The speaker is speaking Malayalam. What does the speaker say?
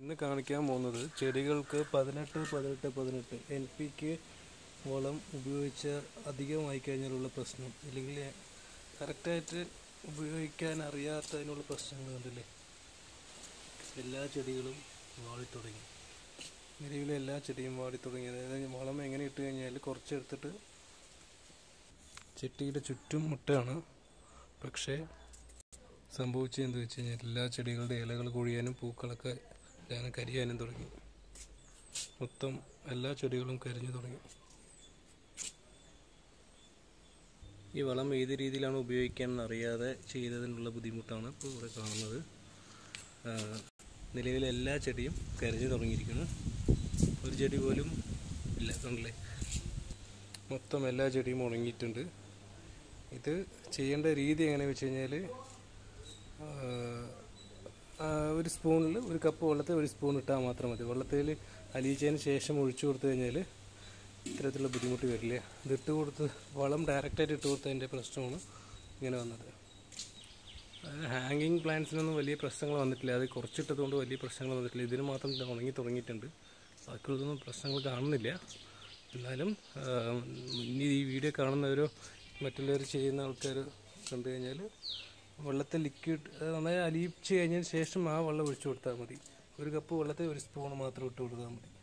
ഇന്ന് കാണിക്കാൻ പോകുന്നത് ചെടികൾക്ക് 18-18-18 NPK വളം ഉപയോഗിച്ച അധികമായി കഴിഞ്ഞാലുള്ള പ്രശ്നം, അല്ലെങ്കിൽ കറക്റ്റായിട്ട് ഉപയോഗിക്കാൻ അറിയാത്തതിനുള്ള പ്രശ്നങ്ങൾ കണ്ടില്ലേ. എല്ലാ ചെടികളും വാടിത്തുടങ്ങി. നിലവിലെ എല്ലാ ചെടിയും വാടിത്തുടങ്ങി. അതായത് വളം എങ്ങനെ ഇട്ട് കഴിഞ്ഞാൽ കുറച്ചെടുത്തിട്ട് ചെടിയുടെ ചുറ്റും മുട്ടാണ്. പക്ഷേ സംഭവിച്ചത് എന്താ വെച്ച് കഴിഞ്ഞാൽ എല്ലാ ചെടികളുടെ ഇലകൾ കൊഴിയാനും പൂക്കളൊക്കെ കരിയാനും തുടങ്ങി. മൊത്തം എല്ലാ ചെടികളും കരിഞ്ഞു തുടങ്ങി. ഈ വളം ഏത് രീതിയിലാണ് ഉപയോഗിക്കാമെന്ന് അറിയാതെ ചെയ്തതിനുള്ള ബുദ്ധിമുട്ടാണ് ഇപ്പോൾ ഇവിടെ കാണുന്നത്. നിലവിലെ എല്ലാ ചെടിയും കരിഞ്ഞു തുടങ്ങിയിരിക്കുന്നു. ഒരു ചെടി പോലും ഇല്ല, കണ്ടില്ലേ. മൊത്തം എല്ലാ ചെടിയും ഉണങ്ങിയിട്ടുണ്ട്. ഇത് ചെയ്യേണ്ട രീതി എങ്ങനെയാണെന്ന് വെച്ച് കഴിഞ്ഞാൽ, ഒരു സ്പൂണിൽ ഒരു കപ്പ് വെള്ളത്തിൽ ഒരു സ്പൂൺ ഇട്ടാൽ മാത്രം മതി. വെള്ളത്തിൽ അലിയിച്ചതിന് ശേഷം ഒഴിച്ചു കൊടുത്തു കഴിഞ്ഞാൽ ഇത്തരത്തിലുള്ള ബുദ്ധിമുട്ട് വരില്ല. ഇതിട്ട് കൊടുത്ത് വളം ഡയറക്റ്റായിട്ട് ഇട്ട് കൊടുത്തതിൻ്റെ പ്രശ്നമാണ് ഇങ്ങനെ വന്നത്. ഹാങ്ങിങ് പ്ലാന്റ്സിനൊന്നും വലിയ പ്രശ്നങ്ങൾ വന്നിട്ടില്ല. അത് കുറച്ചിട്ടതുകൊണ്ട് വലിയ പ്രശ്നങ്ങൾ വന്നിട്ടില്ല. ഇതിന് മാത്രം ഉണങ്ങി തുടങ്ങിയിട്ടുണ്ട്. ബാക്കിയുള്ളതൊന്നും പ്രശ്നങ്ങൾ കാണുന്നില്ല. എന്നാലും ഇനി ഈ വീഡിയോ കാണുന്നവരോ മറ്റുള്ളവർ ചെയ്യുന്ന ആൾക്കാർ കണ്ടു കഴിഞ്ഞാൽ വെള്ളത്തിൽ ലിക്വിഡ് നന്നായി അലിയിച്ച് കഴിഞ്ഞതിന് ശേഷം ആ വെള്ളം ഒഴിച്ചു കൊടുത്താൽ മതി. ഒരു കപ്പ് വെള്ളത്തിൽ ഒരു സ്പൂൺ മാത്രം ഇട്ട് കൊടുത്താൽ മതി.